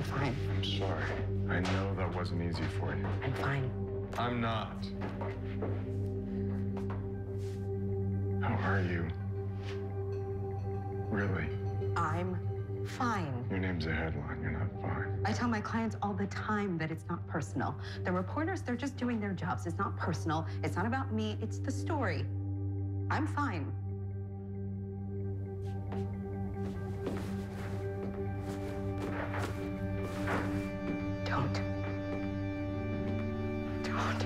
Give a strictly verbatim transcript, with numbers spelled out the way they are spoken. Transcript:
I'm fine. I'm sorry. I know that wasn't easy for you. I'm fine. I'm not. How are you? Really? I'm fine. Your name's a headline. You're not fine. I tell my clients all the time that it's not personal. The reporters, they're just doing their jobs. It's not personal. It's not about me. It's the story. I'm fine. Don't. Don't.